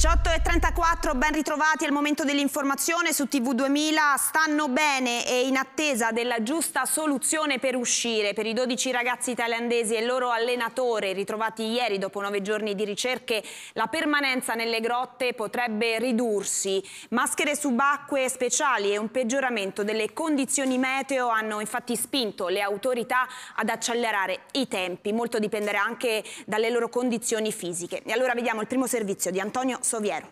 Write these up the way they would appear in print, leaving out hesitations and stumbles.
18:34, ben ritrovati al momento dell'informazione su TV2000. Stanno bene e in attesa della giusta soluzione per uscire. Per i 12 ragazzi thailandesi e il loro allenatore ritrovati ieri dopo 9 giorni di ricerche, la permanenza nelle grotte potrebbe ridursi. Maschere subacquee speciali e un peggioramento delle condizioni meteo hanno infatti spinto le autorità ad accelerare i tempi. Molto dipenderà anche dalle loro condizioni fisiche. E allora vediamo il primo servizio di Antonio Soviero.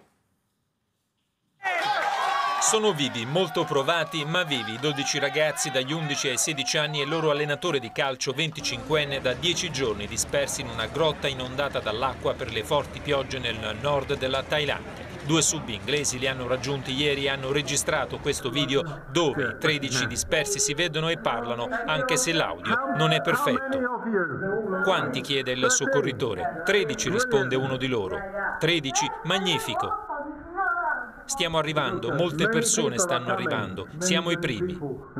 Sono vivi, molto provati, ma vivi, 12 ragazzi dagli 11 ai 16 anni e il loro allenatore di calcio 25enne da 10 giorni dispersi in una grotta inondata dall'acqua per le forti piogge nel nord della Thailandia. 2 sub inglesi li hanno raggiunti ieri e hanno registrato questo video dove i 13 dispersi si vedono e parlano, anche se l'audio non è perfetto. Quanti? Chiede il soccorritore. 13, risponde uno di loro. 13, magnifico. Stiamo arrivando, molte persone stanno arrivando, siamo i primi.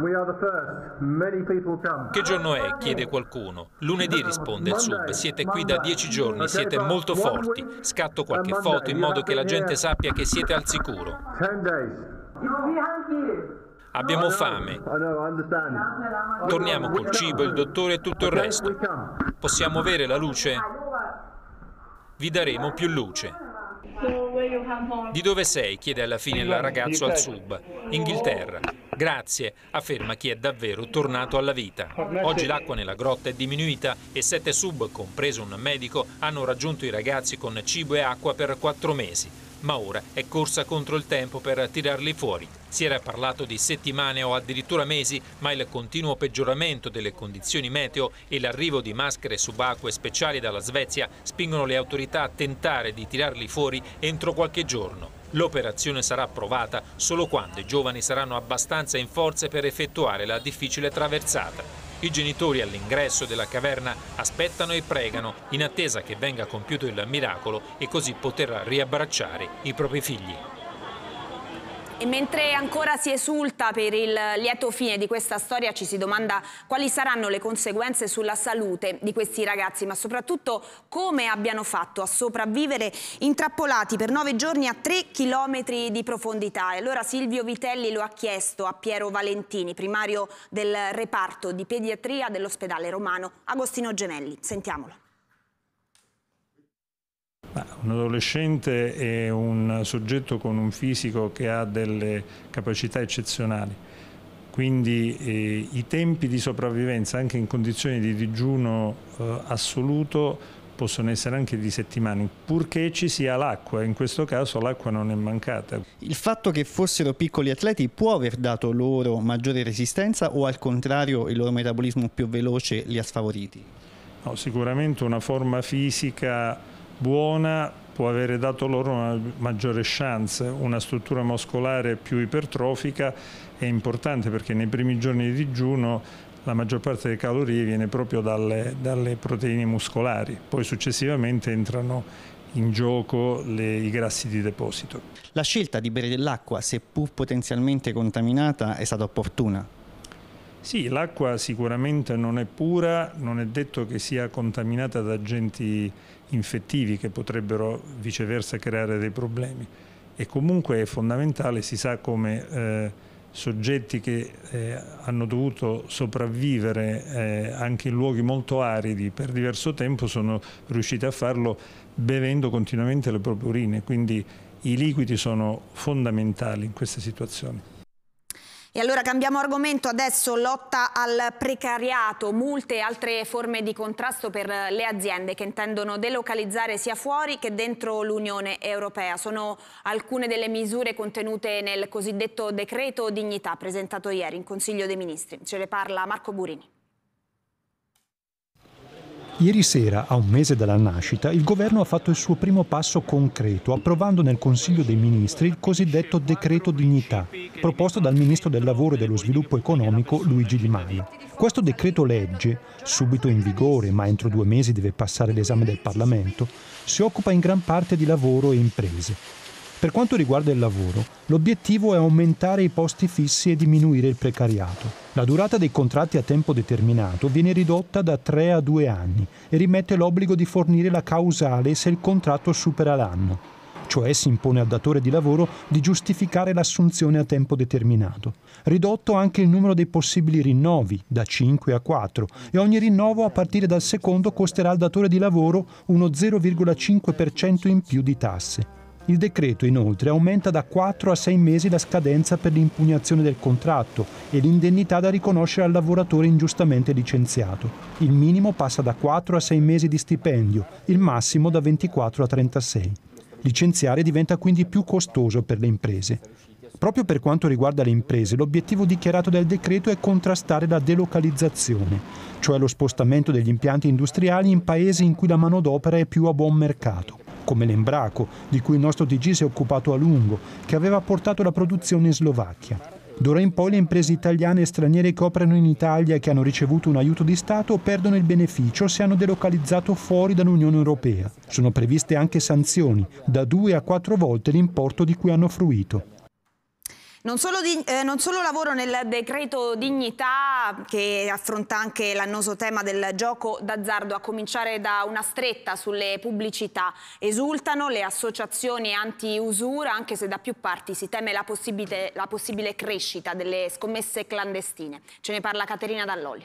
Che giorno è? Chiede qualcuno. Lunedì, risponde il sub, siete qui da 10 giorni, siete molto forti. Scatto qualche foto in modo che la gente sappia che siete al sicuro. Abbiamo fame. Torniamo col cibo, il dottore e tutto il resto. Possiamo avere la luce? Vi daremo più luce. Di dove sei? Chiede alla fine il ragazzo al sub. Inghilterra. Grazie, afferma chi è davvero tornato alla vita. Oggi l'acqua nella grotta è diminuita e 7 sub, compreso un medico, hanno raggiunto i ragazzi con cibo e acqua per 4 mesi. Ma ora è corsa contro il tempo per tirarli fuori. Si era parlato di settimane o addirittura mesi, ma il continuo peggioramento delle condizioni meteo e l'arrivo di maschere subacquee speciali dalla Svezia spingono le autorità a tentare di tirarli fuori entro qualche giorno. L'operazione sarà approvata solo quando i giovani saranno abbastanza in forze per effettuare la difficile traversata. I genitori all'ingresso della caverna aspettano e pregano in attesa che venga compiuto il miracolo e così poter riabbracciare i propri figli. E mentre ancora si esulta per il lieto fine di questa storia, ci si domanda quali saranno le conseguenze sulla salute di questi ragazzi, ma soprattutto come abbiano fatto a sopravvivere intrappolati per 9 giorni a 3 chilometri di profondità. E allora Silvio Vitelli lo ha chiesto a Piero Valentini, primario del reparto di pediatria dell'ospedale romano Agostino Gemelli. Sentiamolo. Un adolescente è un soggetto con un fisico che ha delle capacità eccezionali, quindi i tempi di sopravvivenza anche in condizioni di digiuno assoluto possono essere anche di settimane, purché ci sia l'acqua. In questo caso l'acqua non è mancata. Il fatto che fossero piccoli atleti può aver dato loro maggiore resistenza o al contrario il loro metabolismo più veloce li ha sfavoriti? No, sicuramente una forma fisica buona può avere dato loro una maggiore chance. Una struttura muscolare più ipertrofica è importante perché nei primi giorni di digiuno la maggior parte delle calorie viene proprio dalle proteine muscolari, poi successivamente entrano in gioco i grassi di deposito. La scelta di bere dell'acqua, seppur potenzialmente contaminata, è stata opportuna? Sì, l'acqua sicuramente non è pura, non è detto che sia contaminata da agenti infettivi che potrebbero viceversa creare dei problemi. E comunque è fondamentale, si sa come soggetti che hanno dovuto sopravvivere anche in luoghi molto aridi per diverso tempo sono riusciti a farlo bevendo continuamente le proprie urine, quindi i liquidi sono fondamentali in queste situazioni. E allora cambiamo argomento, adesso lotta al precariato, multe e altre forme di contrasto per le aziende che intendono delocalizzare sia fuori che dentro l'Unione Europea. Sono alcune delle misure contenute nel cosiddetto decreto dignità presentato ieri in Consiglio dei Ministri. Ce ne parla Marco Burini. Ieri sera, a un mese dalla nascita, il governo ha fatto il suo primo passo concreto, approvando nel Consiglio dei Ministri il cosiddetto decreto dignità, proposto dal Ministro del Lavoro e dello Sviluppo Economico Luigi Di Maio. Questo decreto legge, subito in vigore, ma entro 2 mesi deve passare l'esame del Parlamento, si occupa in gran parte di lavoro e imprese. Per quanto riguarda il lavoro, l'obiettivo è aumentare i posti fissi e diminuire il precariato. La durata dei contratti a tempo determinato viene ridotta da 3 a 2 anni e rimette l'obbligo di fornire la causale se il contratto supera l'anno. cioè si impone al datore di lavoro di giustificare l'assunzione a tempo determinato. Ridotto anche il numero dei possibili rinnovi, da 5 a 4, e ogni rinnovo a partire dal secondo costerà al datore di lavoro uno 0,5% in più di tasse. Il decreto inoltre aumenta da 4 a 6 mesi la scadenza per l'impugnazione del contratto e l'indennità da riconoscere al lavoratore ingiustamente licenziato. Il minimo passa da 4 a 6 mesi di stipendio, il massimo da 24 a 36. Licenziare diventa quindi più costoso per le imprese. Proprio per quanto riguarda le imprese, l'obiettivo dichiarato del decreto è contrastare la delocalizzazione, cioè lo spostamento degli impianti industriali in paesi in cui la manodopera è più a buon mercato, come l'Embraco, di cui il nostro TG si è occupato a lungo, che aveva portato la produzione in Slovacchia. D'ora in poi le imprese italiane e straniere che operano in Italia e che hanno ricevuto un aiuto di Stato perdono il beneficio se hanno delocalizzato fuori dall'Unione Europea. Sono previste anche sanzioni, da 2 a 4 volte l'importo di cui hanno fruito. Non solo lavoro nel decreto dignità, che affronta anche l'annoso tema del gioco d'azzardo, a cominciare da una stretta sulle pubblicità. Esultano le associazioni anti-usura, anche se da più parti si teme la possibile crescita delle scommesse clandestine. Ce ne parla Caterina Dall'Olio.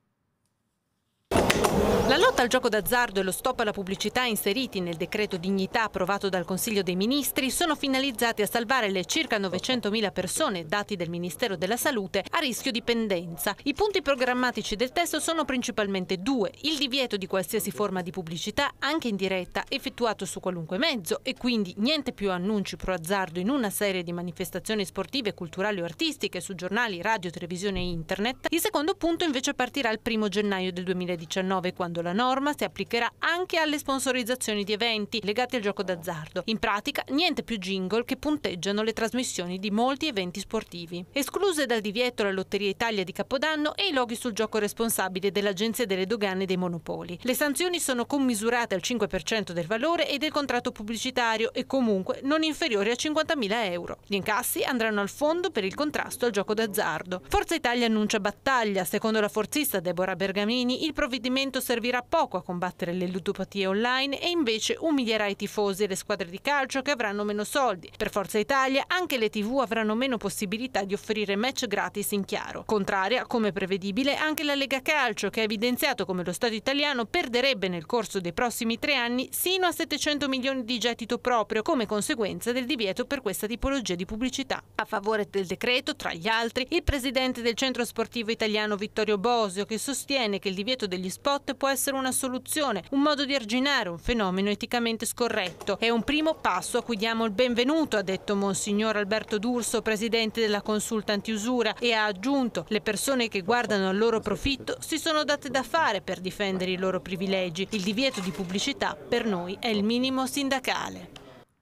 La lotta al gioco d'azzardo e lo stop alla pubblicità inseriti nel decreto dignità approvato dal Consiglio dei Ministri sono finalizzati a salvare le circa 900.000 persone, dati del Ministero della Salute, a rischio dipendenza. I punti programmatici del testo sono principalmente 2. Il divieto di qualsiasi forma di pubblicità, anche in diretta, effettuato su qualunque mezzo, e quindi niente più annunci pro azzardo in una serie di manifestazioni sportive, culturali o artistiche su giornali, radio, televisione e internet. Il secondo punto invece partirà il 1° gennaio del 2019, quando la norma si applicherà anche alle sponsorizzazioni di eventi legati al gioco d'azzardo. In pratica, niente più jingle che punteggiano le trasmissioni di molti eventi sportivi. Escluse dal divieto la Lotteria Italia di Capodanno e i loghi sul gioco responsabile dell'Agenzia delle Dogane e dei Monopoli. Le sanzioni sono commisurate al 5% del valore e del contratto pubblicitario e comunque non inferiori a 50.000 euro. Gli incassi andranno al fondo per il contrasto al gioco d'azzardo. Forza Italia annuncia battaglia. Secondo la forzista Deborah Bergamini, il provvedimento servirà poco a combattere le ludopatie online e invece umilierà i tifosi e le squadre di calcio che avranno meno soldi. Per Forza Italia anche le TV avranno meno possibilità di offrire match gratis in chiaro. Contraria, come prevedibile, anche la Lega Calcio, che ha evidenziato come lo Stato italiano perderebbe nel corso dei prossimi 3 anni sino a 700 milioni di gettito proprio come conseguenza del divieto per questa tipologia di pubblicità. A favore del decreto, tra gli altri, il presidente del centro sportivo italiano Vittorio Bosio, che sostiene che il divieto degli spot può essere una soluzione, un modo di arginare un fenomeno eticamente scorretto. È un primo passo a cui diamo il benvenuto, ha detto Monsignor Alberto D'Urso, presidente della Consulta Antiusura, e ha aggiunto: le persone che guardano al loro profitto si sono date da fare per difendere i loro privilegi. Il divieto di pubblicità per noi è il minimo sindacale.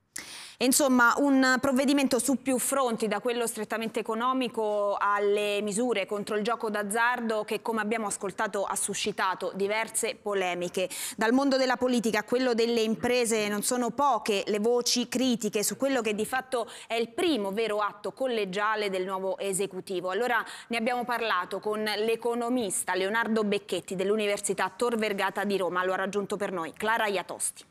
Insomma, un provvedimento su più fronti, da quello strettamente economico alle misure contro il gioco d'azzardo che, come abbiamo ascoltato, ha suscitato diverse polemiche. Dal mondo della politica a quello delle imprese non sono poche le voci critiche su quello che di fatto è il primo vero atto collegiale del nuovo esecutivo. Allora ne abbiamo parlato con l'economista Leonardo Becchetti dell'Università Tor Vergata di Roma. Lo ha raggiunto per noi Clara Iatosti.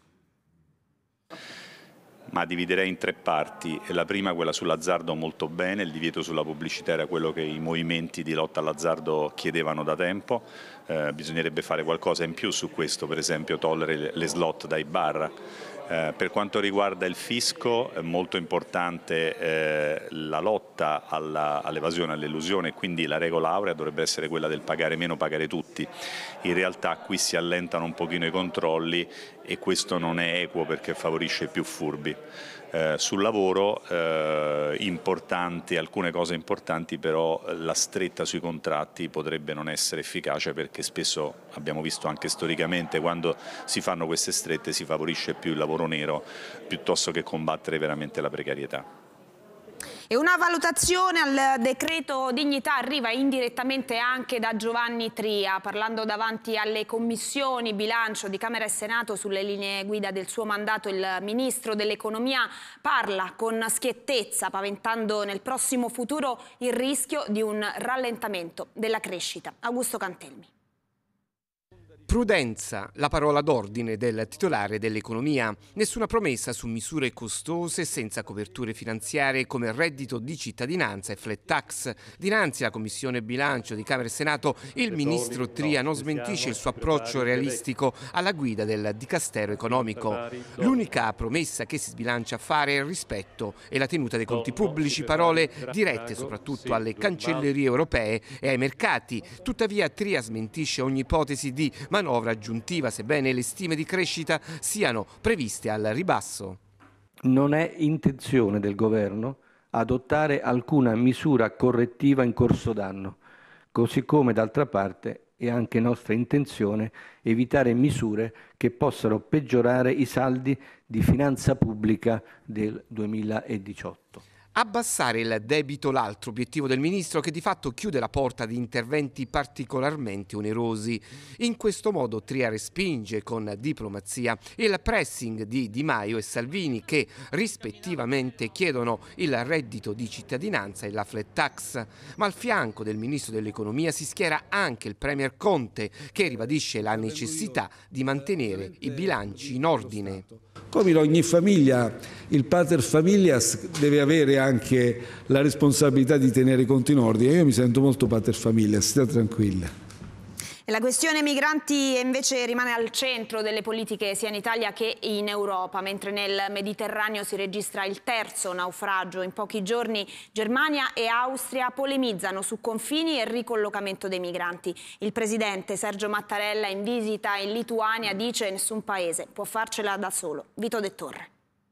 Ma dividerei in 3 parti. La prima, quella sull'azzardo, molto bene, il divieto sulla pubblicità era quello che i movimenti di lotta all'azzardo chiedevano da tempo, bisognerebbe fare qualcosa in più su questo, per esempio togliere le slot dai bar. Per quanto riguarda il fisco, è molto importante la lotta all'evasione, all'elusione, quindi la regola aurea dovrebbe essere quella del pagare meno, pagare tutti. In realtà qui si allentano un pochino i controlli e questo non è equo perché favorisce i più furbi. Sul lavoro alcune cose importanti, però la stretta sui contratti potrebbe non essere efficace perché spesso abbiamo visto anche storicamente quando si fanno queste strette si favorisce più il lavoro nero piuttosto che combattere veramente la precarietà. E una valutazione al decreto dignità arriva indirettamente anche da Giovanni Tria, parlando davanti alle commissioni bilancio di Camera e Senato sulle linee guida del suo mandato. Il ministro dell'economia parla con schiettezza, paventando nel prossimo futuro il rischio di un rallentamento della crescita. Augusto Cantelmi. Prudenza, la parola d'ordine del titolare dell'economia. Nessuna promessa su misure costose senza coperture finanziarie come reddito di cittadinanza e flat tax. Dinanzi alla Commissione Bilancio di Camera e Senato, il ministro Tria non smentisce il suo approccio realistico alla guida del Dicastero economico. L'unica promessa che si sbilancia a fare è il rispetto e la tenuta dei conti pubblici, parole dirette soprattutto alle cancellerie europee e ai mercati. Tuttavia Tria smentisce ogni ipotesi di manovra aggiuntiva, sebbene le stime di crescita siano previste al ribasso. Non è intenzione del governo adottare alcuna misura correttiva in corso d'anno, così come d'altra parte è anche nostra intenzione evitare misure che possano peggiorare i saldi di finanza pubblica del 2018. Abbassare il debito, l'altro obiettivo del ministro, che di fatto chiude la porta ad interventi particolarmente onerosi. In questo modo Tria respinge con diplomazia il pressing di Di Maio e Salvini, che rispettivamente chiedono il reddito di cittadinanza e la flat tax. Ma al fianco del ministro dell'economia si schiera anche il premier Conte, che ribadisce la necessità di mantenere i bilanci in ordine. Come in ogni famiglia, il pater familias deve avere anche la responsabilità di tenere i conti in ordine. Io mi sento molto pater familias, stia tranquilla. E la questione migranti invece rimane al centro delle politiche sia in Italia che in Europa, mentre nel Mediterraneo si registra il terzo naufragio. In pochi giorni Germania e Austria polemizzano su confini e ricollocamento dei migranti. Il presidente Sergio Mattarella, in visita in Lituania, dice che nessun paese può farcela da solo. Vito De Torre.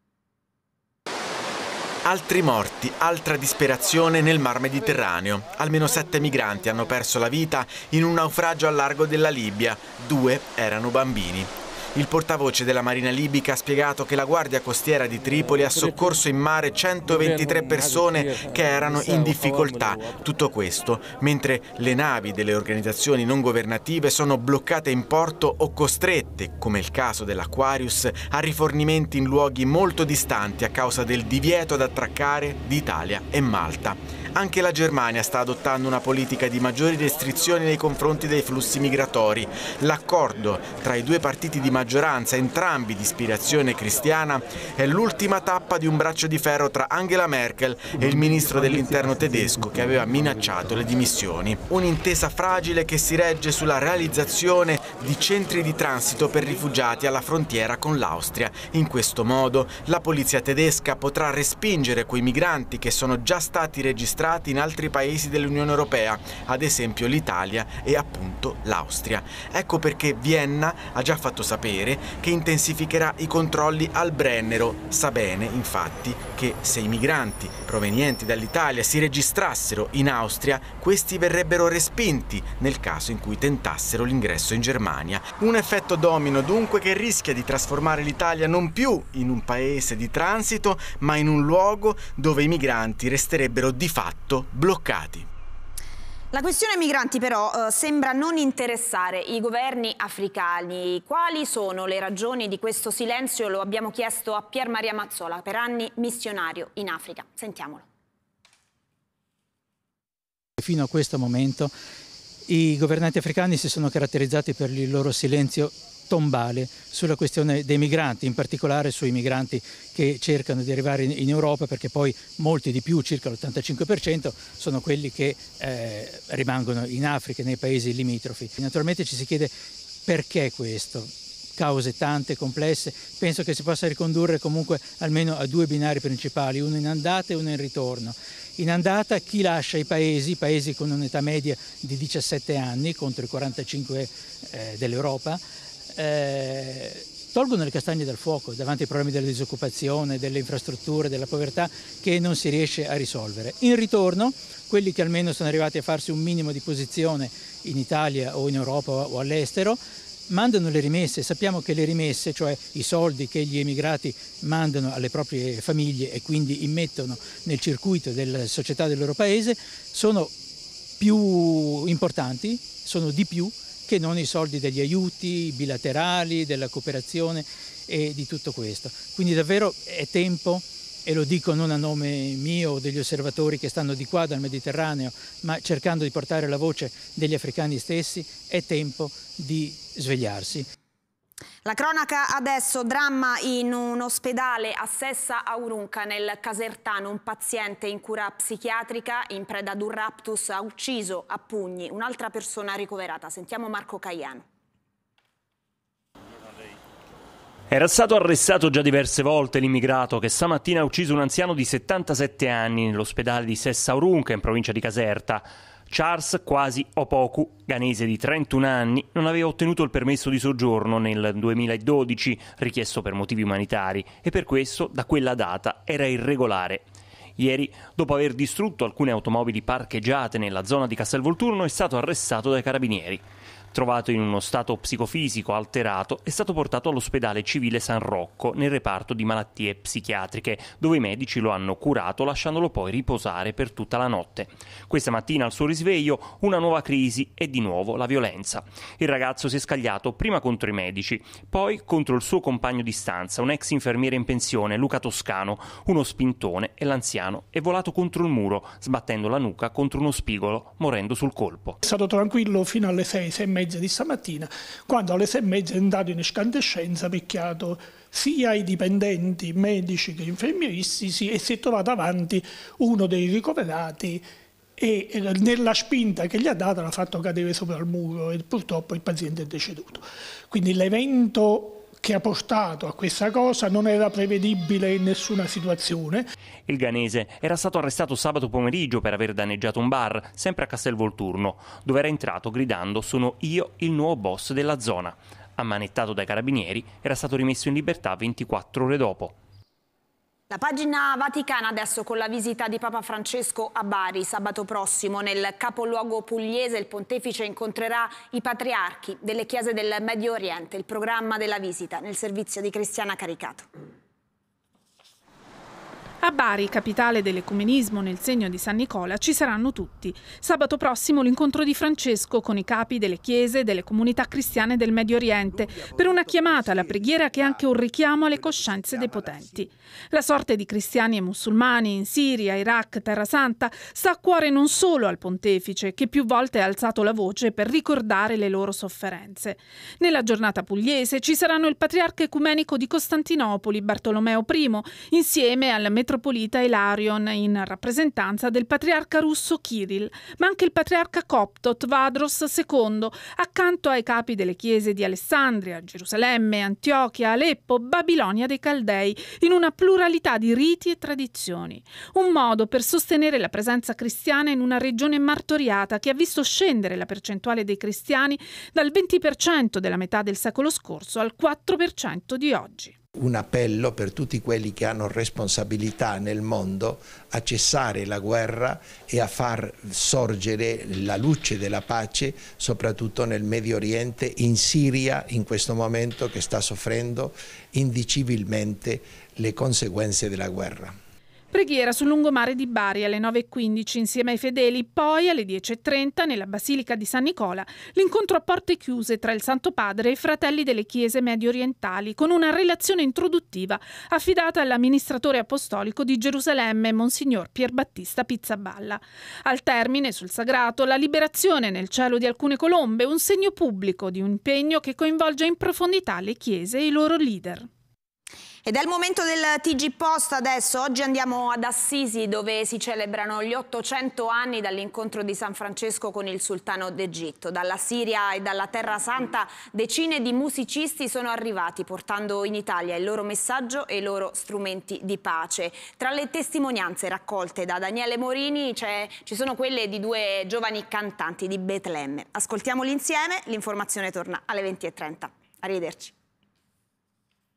Altri morti, altra disperazione nel Mar Mediterraneo. Almeno 7 migranti hanno perso la vita in un naufragio al largo della Libia. 2 erano bambini. Il portavoce della Marina libica ha spiegato che la Guardia Costiera di Tripoli ha soccorso in mare 123 persone che erano in difficoltà. Tutto questo mentre le navi delle organizzazioni non governative sono bloccate in porto o costrette, come il caso dell'Aquarius, a rifornimenti in luoghi molto distanti a causa del divieto ad attraccare di Italia e Malta. Anche la Germania sta adottando una politica di maggiori restrizioni nei confronti dei flussi migratori. L'accordo tra i due partiti di maggioranza, entrambi di ispirazione cristiana, è l'ultima tappa di un braccio di ferro tra Angela Merkel e il ministro dell'interno tedesco, che aveva minacciato le dimissioni. Un'intesa fragile che si regge sulla realizzazione di centri di transito per rifugiati alla frontiera con l'Austria. In questo modo la polizia tedesca potrà respingere quei migranti che sono già stati registrati in altri paesi dell'Unione Europea, ad esempio l'Italia e appunto l'Austria. Ecco perché Vienna ha già fatto sapere che intensificherà i controlli al Brennero. Sa bene, infatti, che se i migranti provenienti dall'Italia si registrassero in Austria, questi verrebbero respinti nel caso in cui tentassero l'ingresso in Germania. Un effetto domino dunque che rischia di trasformare l'Italia non più in un paese di transito, ma in un luogo dove i migranti resterebbero di fatto bloccati. La questione migranti però sembra non interessare i governi africani. Quali sono le ragioni di questo silenzio? Lo abbiamo chiesto a Pier Maria Mazzola, per anni missionario in Africa. Sentiamolo. Fino a questo momento i governanti africani si sono caratterizzati per il loro silenzio tombale sulla questione dei migranti, in particolare sui migranti che cercano di arrivare in Europa, perché poi molti di più, circa l'85%, sono quelli che rimangono in Africa, nei paesi limitrofi. Naturalmente ci si chiede perché questo. Cause tante, complesse, penso che si possa ricondurre comunque almeno a 2 binari principali, uno in andata e uno in ritorno. In andata chi lascia i paesi con un'età media di 17 anni contro i 45 dell'Europa, tolgono le castagne dal fuoco davanti ai problemi della disoccupazione, delle infrastrutture, della povertà che non si riesce a risolvere. In ritorno, quelli che almeno sono arrivati a farsi un minimo di posizione in Italia o in Europa o all'estero, mandano le rimesse. Sappiamo che le rimesse, cioè i soldi che gli emigrati mandano alle proprie famiglie e quindi immettono nel circuito della società del loro paese, sono più importanti, sono di più che non i soldi degli aiuti bilaterali, della cooperazione e di tutto questo. Quindi davvero è tempo e lo dico non a nome mio o degli osservatori che stanno di qua dal Mediterraneo, ma cercando di portare la voce degli africani stessi, è tempo di svegliarsi. La cronaca adesso, dramma in un ospedale a Sessa Aurunca nel Casertano. Un paziente in cura psichiatrica in preda ad un raptus ha ucciso a pugni un'altra persona ricoverata. Sentiamo Marco Caiano. Era stato arrestato già diverse volte l'immigrato che stamattina ha ucciso un anziano di 77 anni nell'ospedale di Sessa Aurunca in provincia di Caserta. Charles Kwasi Opoku, ghanese di 31 anni, non aveva ottenuto il permesso di soggiorno nel 2012, richiesto per motivi umanitari, e per questo da quella data era irregolare. Ieri, dopo aver distrutto alcune automobili parcheggiate nella zona di Castelvolturno, è stato arrestato dai carabinieri. Trovato in uno stato psicofisico alterato, è stato portato all'ospedale civile San Rocco nel reparto di malattie psichiatriche, dove i medici lo hanno curato lasciandolo poi riposare per tutta la notte. Questa mattina al suo risveglio una nuova crisi e di nuovo la violenza. Il ragazzo si è scagliato prima contro i medici, poi contro il suo compagno di stanza, un ex infermiere in pensione, Luca Toscano, uno spintone, e l'anziano è volato contro il muro, sbattendo la nuca contro uno spigolo, morendo sul colpo. È stato tranquillo fino alle 6:30 di stamattina, quando alle 6:30 è andato in escandescenza, picchiato sia i dipendenti medici che infermieristici, e si è trovato davanti uno dei ricoverati e nella spinta che gli ha dato l'ha fatto cadere sopra il muro e purtroppo il paziente è deceduto. Quindi l'evento che ha portato a questa cosa non era prevedibile in nessuna situazione. Il ghanese era stato arrestato sabato pomeriggio per aver danneggiato un bar, sempre a Castelvolturno, dove era entrato gridando «Sono io il nuovo boss della zona». Ammanettato dai carabinieri, era stato rimesso in libertà 24 ore dopo. La pagina vaticana adesso con la visita di Papa Francesco a Bari. Sabato prossimo nel capoluogo pugliese il pontefice incontrerà i patriarchi delle chiese del Medio Oriente. Il programma della visita nel servizio di Cristiana Caricato. A Bari, capitale dell'ecumenismo nel segno di San Nicola, ci saranno tutti. Sabato prossimo l'incontro di Francesco con i capi delle chiese e delle comunità cristiane del Medio Oriente per una chiamata alla preghiera che è anche un richiamo alle coscienze dei potenti. La sorte di cristiani e musulmani in Siria, Iraq, Terra Santa sta a cuore non solo al pontefice, che più volte ha alzato la voce per ricordare le loro sofferenze. Nella giornata pugliese ci saranno il patriarca ecumenico di Costantinopoli, Bartolomeo I, insieme al metropolita Ilarion in rappresentanza del patriarca russo Kirill, ma anche il patriarca copto Tvadros II, accanto ai capi delle chiese di Alessandria, Gerusalemme, Antiochia, Aleppo, Babilonia dei Caldei, in una pluralità di riti e tradizioni. Un modo per sostenere la presenza cristiana in una regione martoriata che ha visto scendere la percentuale dei cristiani dal 20% della metà del secolo scorso al 4% di oggi. Un appello per tutti quelli che hanno responsabilità nel mondo a cessare la guerra e a far sorgere la luce della pace, soprattutto nel Medio Oriente, in Siria in questo momento che sta soffrendo indicibilmente le conseguenze della guerra. Preghiera sul lungomare di Bari alle 9:15 insieme ai fedeli, poi alle 10:30 nella Basilica di San Nicola l'incontro a porte chiuse tra il Santo Padre e i fratelli delle chiese medio orientali con una relazione introduttiva affidata all'amministratore apostolico di Gerusalemme, Monsignor Pierbattista Pizzaballa. Al termine, sul sagrato, la liberazione nel cielo di alcune colombe, un segno pubblico di un impegno che coinvolge in profondità le chiese e i loro leader. Ed è il momento del TG Post adesso. Oggi andiamo ad Assisi, dove si celebrano gli 800 anni dall'incontro di San Francesco con il sultano d'Egitto. Dalla Siria e dalla Terra Santa decine di musicisti sono arrivati portando in Italia il loro messaggio e i loro strumenti di pace. Tra le testimonianze raccolte da Daniele Morini ci sono quelle di due giovani cantanti di Betlemme. Ascoltiamoli insieme, l'informazione torna alle 20:30. Arrivederci.